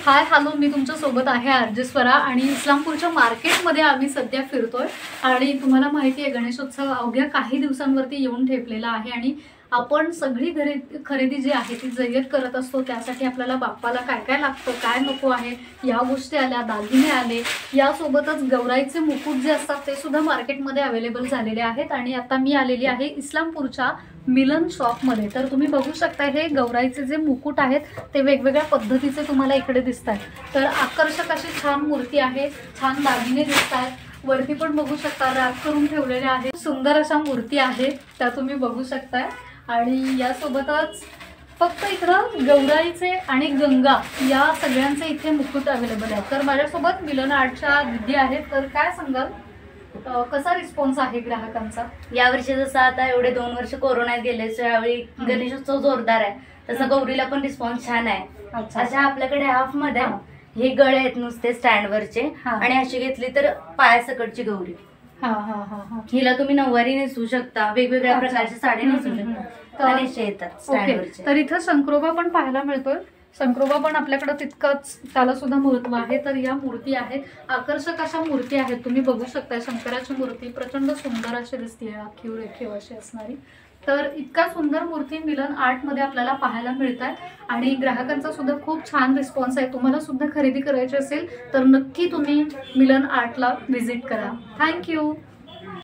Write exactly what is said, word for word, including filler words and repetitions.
Hi hello, मी तुमच्या सोबत आहे आरजे स्वरा आणि इस्लामपूरच्या मार्केटमध्ये आम्ही सध्या फिरतोय आणि तुम्हाला माहिती आहे गणेशोत्सव अवघ्या काही दिवसांवरती येऊन ठेपलेला आहे आणि आपण सगळी घरे खरेदी जी आहे ती जय्यत करत असतो। त्यासाठी आपल्याला बाप्पाला काय काय लागतं, काय नको आहे, या गोष्टी आल्या, दागिने आले, यासोबतच गौराईचे मुकुट जे असतात ते सुद्धा मार्केटमध्ये अवेलेबल झालेले आहेत। आणि आता मी आलेली आहे इस्लामपूरच्या मिलन शॉपमध्ये। तर तुम्ही बघू शकता हे गौराईचे जे मुकुट आहेत ते वेगवेगळ्या पद्धतीचे तुम्हाला इकडे दिसतात। तर आकर्षक अशी छान मूर्ती आहे, छान दागिने दिसतात, वरती पण बघू शकता रॅप करून ठेवलेले आहेत, सुंदर अशा मूर्ती आहेत त्या तुम्ही बघू शकता। आणि यासोबतच फक्त इकडं गौराईचे आणि गंगा या सगळ्यांचे इथे मुकुट अवेलेबल आहेत। तर माझ्यासोबत मिलन आर्टच्या दिदी आहेत, तर काय सांगाल कसा रिस्पॉन्स आहे ग्राहकांचा? यावर्षी जसं आता एवढे दोन वर्ष कोरोनात गेले, यावेळी गणेशोत्सव जोरदार आहे, तसं गौरीला पण रिस्पॉन्स छान आहे। अशा आपल्याकडे हाफ मध्ये हे गळे आहेत नुसते स्टँडवरचे, आणि अशी घेतली तर पायासकटची गौरी। हा हा हा हा हिला तुम्ही नऊवारी नेसू शकता, वेगवेगळ्या प्रकारच्या साड्या नेसू शकता आणि असे येतात स्टँडवरचे। तर इथं शंकरोबा पण पाहायला मिळतोय, शंकरोबा पण आपल्याकडे तितकंच त्याला सुद्धा महत्व आहे। तर या मूर्ती आहेत, आकर्षक अशा मूर्ती आहेत, तुम्ही बघू शकता शंकराची मूर्ती प्रचंड सुंदर अशी दिसते, आखीव रेखीव अशी असणारी। तर इतका सुंदर मूर्ती मिलन आर्ट मध्ये आपल्याला पाहायला मिळतात आणि ग्राहकांचा सुद्धा खूप छान रिस्पॉन्स आहे। तुम्हाला सुद्धा खरेदी करायची असेल तर नक्की तुम्ही मिलन आर्टला व्हिजिट करा। थँक्यू।